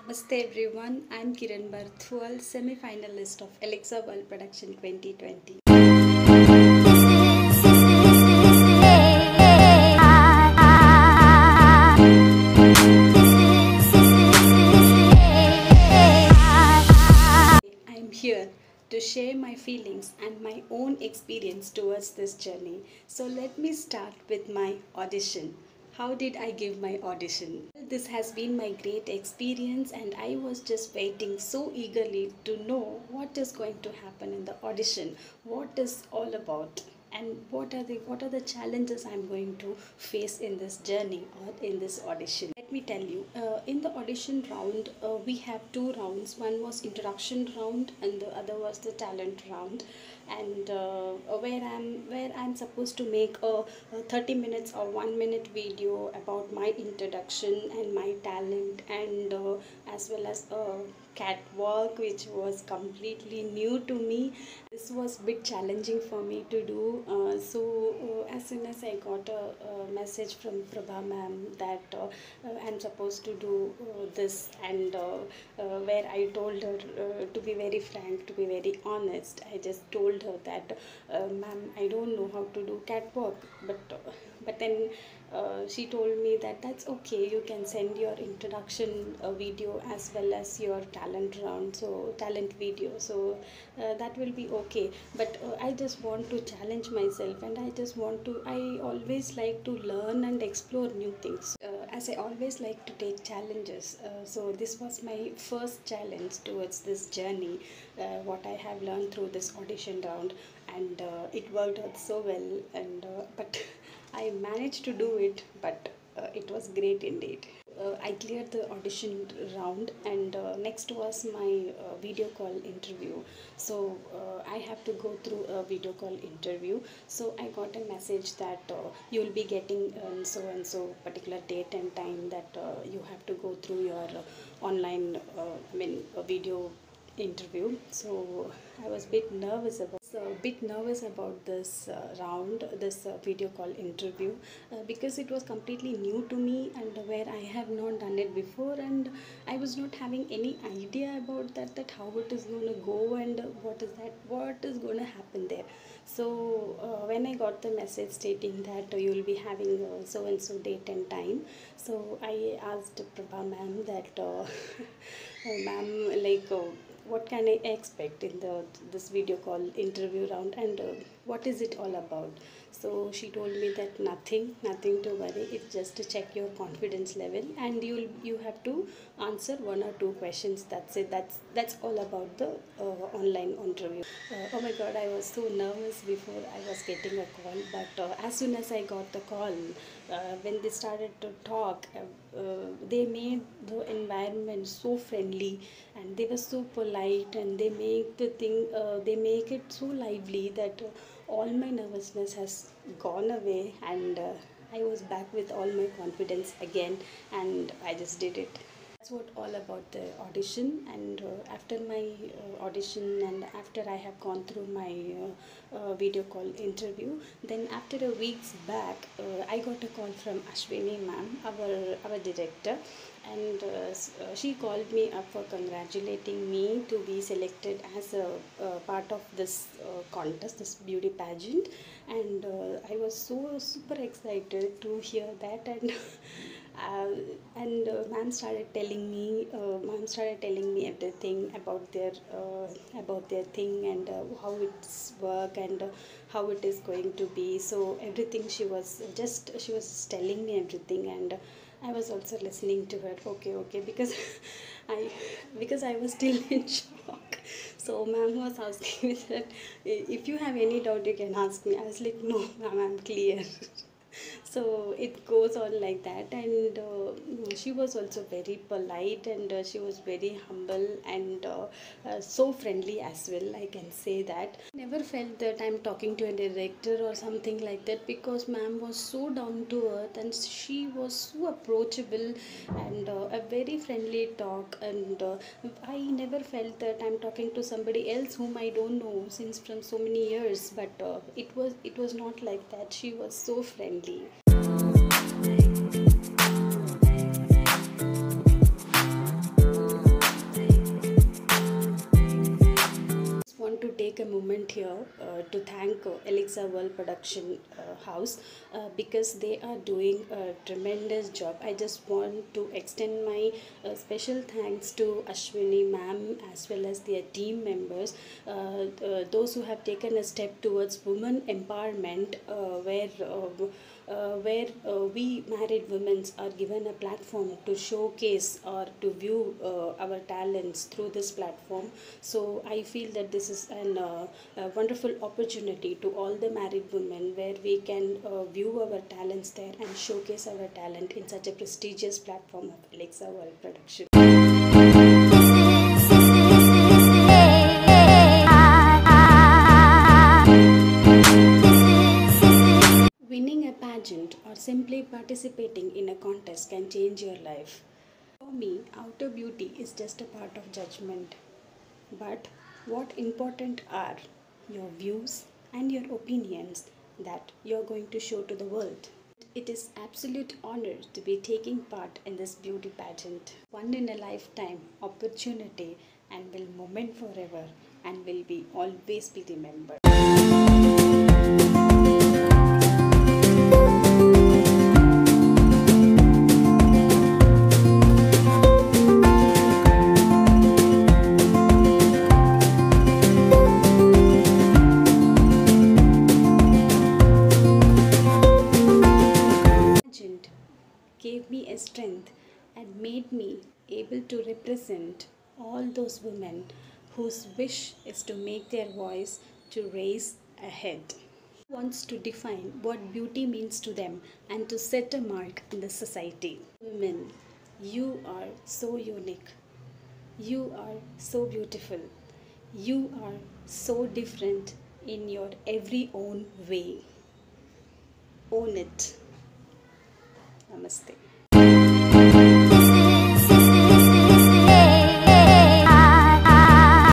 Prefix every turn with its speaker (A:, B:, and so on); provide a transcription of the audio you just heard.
A: Namaste everyone, I'm Kiran Barthwal, semi-finalist of Alexa World Production 2020. I'm here to share my feelings and my own experience towards this journey. So let me start with my audition. How did I give my audition? This has been my great experience and I was just waiting so eagerly to know what is going to happen in the audition, what is all about, and what are the challenges I'm going to face in this journey or in this audition. Let me tell you, in the audition round, we have two rounds. One was introduction round and the other was the talent round, and where I'm supposed to make a 30 minutes or 1 minute video about my introduction and my talent, and as well as a catwalk which was completely new to me. This was a bit challenging for me to do. As soon as I got a message from Prabha ma'am that I'm supposed to do this, and where I told her, to be very frank, to be very honest, I just told her that, ma'am, I don't know how to do catwalk, but then she told me that that's okay, you can send your introduction video as well as your talent round, so talent video, so that will be okay. But I just want to challenge myself, and I always like to learn and explore new things, as I always like to take challenges. So this was my first challenge towards this journey, what I have learned through this audition round, and it worked out so well, and but I managed to do it, but it was great indeed. I cleared the audition round, and next was my video call interview. So I have to go through a video call interview. So I got a message that you will be getting so and so particular date and time, that you have to go through your online video interview. So I was a bit nervous about this round, this video call interview, because it was completely new to me, and where I have not done it before, and I was not having any idea about that how it is going to go, and what is going to happen there. So when I got the message stating that you will be having so and so date and time, so I asked Prabha ma'am that ma'am, like, what can I expect in this video call interview round, and what is it all about? So she told me that nothing to worry. It's just to check your confidence level, and you have to answer one or two questions. That's it. That's all about the online interview. Oh my God, I was so nervous before I was getting a call, but as soon as I got the call, when they started to talk, they made the environment so friendly, and they were so polite, and they make it so lively that all my nervousness has gone away, and I was back with all my confidence again, and I just did it. That's what all about the audition. And after my audition, and after I have gone through my video call interview, then after a week's back, I got a call from Ashwini ma'am, our director, and she called me up for congratulating me to be selected as a part of this contest, this beauty pageant, and I was so super excited to hear that, and ma'am started telling me everything about their thing, and how it's work, and how it is going to be. So everything she was just telling me everything, and I was also listening to her. Okay, because I was still in shock. So ma'am was asking me that, if you have any doubt you can ask me. I was like, no ma'am, I'm clear. So it goes on like that, and she was also very polite, and she was very humble, and so friendly as well, I can say that. Never felt that I'm talking to a director or something like that, because ma'am was so down to earth, and she was so approachable, and a very friendly talk, and I never felt that I'm talking to somebody else whom I don't know since from so many years, but it was not like that. She was so friendly. take a moment here to thank Alexa World Production House because they are doing a tremendous job. I just want to extend my special thanks to Ashwini ma'am as well as their team members, those who have taken a step towards women empowerment, where we married women are given a platform to showcase or to view our talents through this platform. So I feel that this is a wonderful opportunity to all the married women where we can view our talents there and showcase our talent in such a prestigious platform of Alexa World Production. Winning a pageant or simply participating in a contest can change your life. For me, outer beauty is just a part of judgment. But what important are your views and your opinions that you're going to show to the world. It is absolute honor to be taking part in this beauty pageant. One in a lifetime opportunity and will moment forever and will be always be remembered. Gave me a strength and made me able to represent all those women whose wish is to make their voice to raise ahead. Wants to define what beauty means to them and to set a mark in the society. Women, you are so unique. You are so beautiful. You are so different in your every own way. Own it. Namaste.